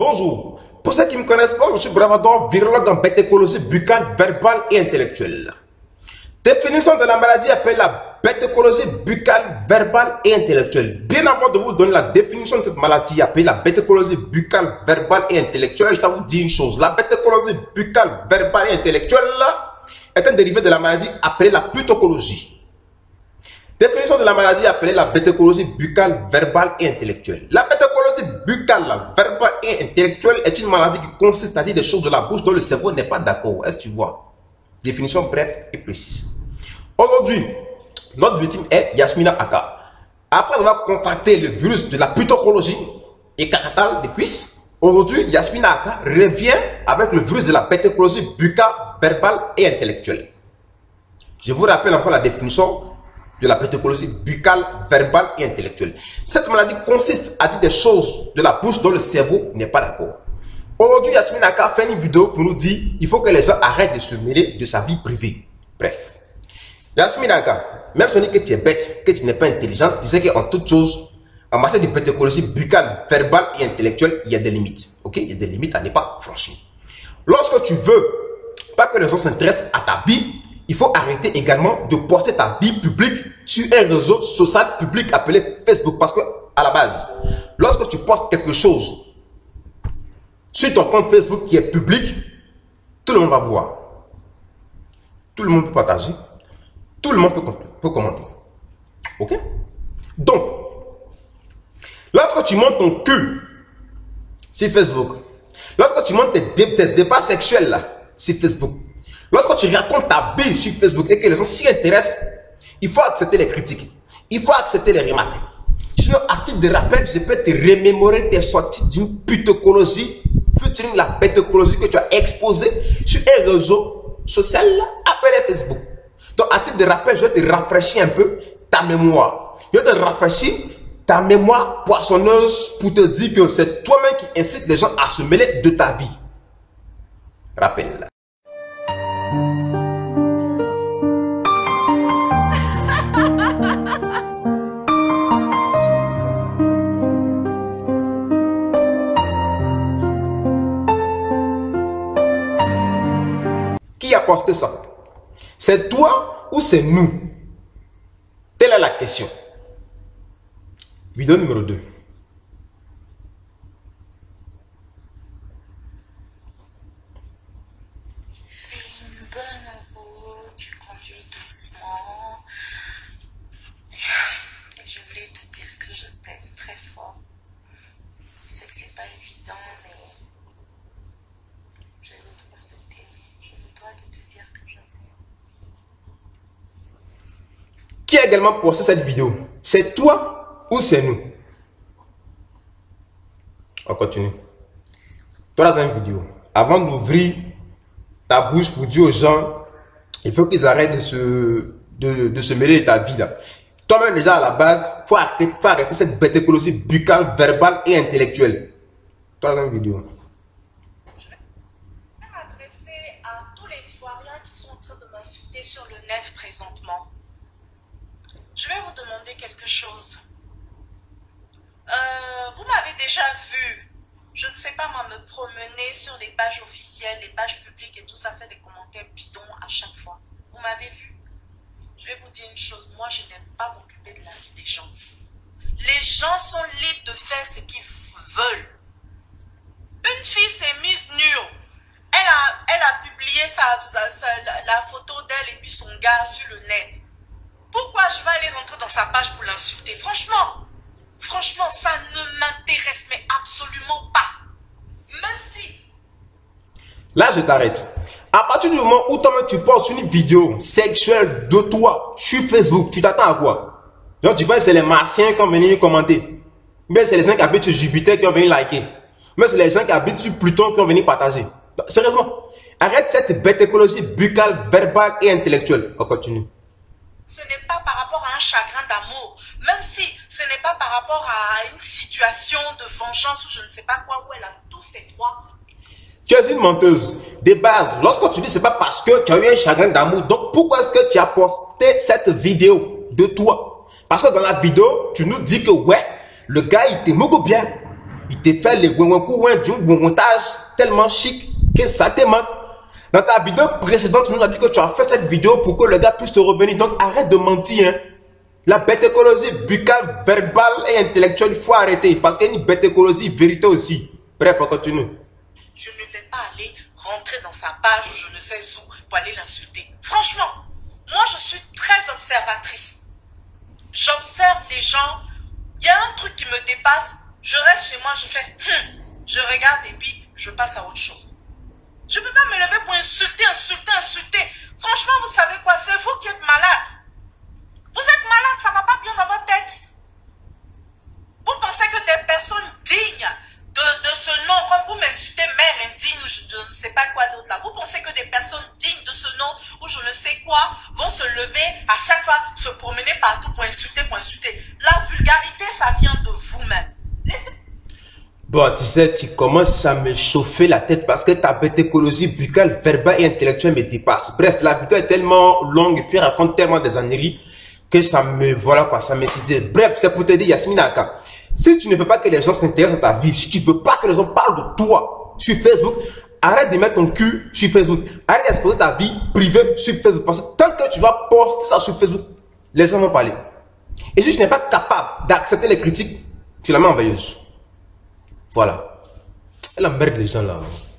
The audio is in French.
Bonjour. Pour ceux qui ne me connaissent pas, je suis Bravador, virologue en bêtécologie buccale, verbale et intellectuelle. Définition de la maladie appelée la bêtécologie buccale, verbale et intellectuelle. Bien avant de vous donner la définition de cette maladie appelée la bêtécologie buccale, verbale et intellectuelle, je dois vous dire une chose. La bêtécologie buccale, verbale et intellectuelle est un dérivé de la maladie appelée la putocologie. Définition de la maladie appelée la bêtécologie buccale, verbale et intellectuelle. La bêtécologie buccale, verbale et intellectuelle est une maladie qui consiste à dire des choses de la bouche dont le cerveau n'est pas d'accord. Est-ce que tu vois? Définition brève et précise. Aujourd'hui, notre victime est Yasmina Aka. Après avoir contracté le virus de la putocologie et caratale des cuisses, aujourd'hui, Yasmina Aka revient avec le virus de la bêtécologie buccale, verbale et intellectuelle. Je vous rappelle encore la définition de la bêtécologie buccale, verbale et intellectuelle. Cette maladie consiste à dire des choses de la bouche dont le cerveau n'est pas d'accord. Aujourd'hui, Yasmina Aka fait une vidéo pour nous dire qu'il faut que les gens arrêtent de se mêler de sa vie privée. Bref. Yasmina Aka, même si on dit que tu es bête, que tu n'es pas intelligent, tu sais qu'en toute chose, en matière de bêtécologie buccale, verbale et intellectuelle, il y a des limites. Ok? Il y a des limites à ne pas franchir. Lorsque tu veux pas que les gens s'intéressent à ta vie, il faut arrêter également de poster ta vie publique sur un réseau social public appelé Facebook. Parce que, à la base, lorsque tu postes quelque chose sur ton compte Facebook qui est public, tout le monde va voir. Tout le monde peut partager. Tout le monde peut commenter. Ok? Donc, lorsque tu montes ton cul sur Facebook, lorsque tu montes tes débats sexuels là, sur Facebook, lorsque tu racontes ta vie sur Facebook et que les gens s'y intéressent, il faut accepter les critiques. Il faut accepter les remarques. Sinon, à titre de rappel, je peux te remémorer tes sorties d'une putocologie, featuring la bêtécologie que tu as exposée sur un réseau social appelé Facebook. Donc, à titre de rappel, je vais te rafraîchir un peu ta mémoire. Je vais te rafraîchir ta mémoire poissonneuse pour te dire que c'est toi-même qui incite les gens à se mêler de ta vie. Rappelle-la. Qui a posté ça? C'est toi ou c'est nous? Telle est la question. Vidéo numéro 2. Fais une bonne route, tu conduis doucement. Et je voulais te dire que je t'aime très fort. Je sais que c'est pas évident, mais j'ai le droit de t'aimer. J'ai le droit de te dire que je t'aime. Qui a également posté cette vidéo? C'est toi ou c'est nous? On continue. Toi, dans une vidéo, avant d'ouvrir ta bouche pour dire aux gens, il faut qu'ils arrêtent de se mêler de ta vie là. Toi-même déjà à la base, il faut arrêter cette bêtécologie buccale, verbale et intellectuelle. Toi, dans une vidéo. Je vais m'adresser à tous les Ivoiriens qui sont en train de m'insulter sur le net présentement. Je vais vous demander quelque chose. Vous m'avez déjà vu, je ne sais pas moi, me promener sur les pages officielles, les pages publiques et tout ça, fait des commentaires bidons à chaque fois. Vous m'avez vu. Je vais vous dire une chose, moi je n'aime pas m'occuper de la vie des gens. Les gens sont libres de faire ce qu'ils veulent. Une fille s'est mise nue. Elle a publié la photo d'elle et puis son gars sur le net. Pourquoi je vais aller rentrer dans sa page pour l'insulter? Franchement, ça ne m'intéresse mais absolument pas. Même si... Là, je t'arrête. À partir du moment où toi-même tu postes une vidéo sexuelle de toi sur Facebook, tu t'attends à quoi? Donc, tu penses que c'est les martiens qui vont venir commenter. Mais c'est les gens qui habitent sur Jupiter qui vont venir liker. Mais c'est les gens qui habitent sur Pluton qui vont venir partager. Donc, sérieusement, arrête cette bêtécologie buccale, verbale et intellectuelle. On continue. Ce n'est pas par rapport à un chagrin d'amour, même si ce n'est pas par rapport à une situation de vengeance ou je ne sais pas quoi, où elle a tous ses droits. Tu es une menteuse. De base, lorsque tu dis c'est pas parce que tu as eu un chagrin d'amour, donc pourquoi est-ce que tu as posté cette vidéo de toi? Parce que dans la vidéo, tu nous dis que ouais, le gars il t'aime beaucoup bien. Il te fait les montage tellement chic que ça te manque. Dans ta vidéo précédente, tu nous as dit que tu as fait cette vidéo pour que le gars puisse te revenir. Donc arrête de mentir. Hein. La bêtécologie buccale, verbale et intellectuelle, il faut arrêter. Parce qu'il y a une bêtécologie vérité aussi. Bref, on continue. Je ne vais pas aller rentrer dans sa page ou je ne sais où pour aller l'insulter. Franchement, moi je suis très observatrice. J'observe les gens. Il y a un truc qui me dépasse. Je reste chez moi, je fais je regarde et puis je passe à autre chose. Je ne peux pas me lever pour insulter. Franchement, vous savez quoi? C'est vous qui êtes malade. Vous êtes malade, ça ne va pas bien dans votre tête. Vous pensez que des personnes dignes de ce nom, comme vous m'insultez mère indigne ou je ne sais pas quoi d'autre là, vous pensez que des personnes dignes de ce nom ou je ne sais quoi vont se lever à chaque fois, se promener partout pour insulter, La vulgarité, ça vient de vous-même. Bon, tu sais, tu commences à me chauffer la tête parce que ta bêtécologie buccale, verbale et intellectuelle me dépasse. Bref, la vidéo est tellement longue et puis raconte tellement des âneries que ça me, voilà quoi, ça me dit. Bref, c'est pour te dire, Yasmine Aka, si tu ne veux pas que les gens s'intéressent à ta vie, si tu ne veux pas que les gens parlent de toi sur Facebook, arrête de mettre ton cul sur Facebook. Arrête d'exposer ta vie privée sur Facebook. Parce que tant que tu vas poster ça sur Facebook, les gens vont parler. Et si tu n'es pas capable d'accepter les critiques, tu la mets en veilleuse. Voilà. Elle emmerde les gens là.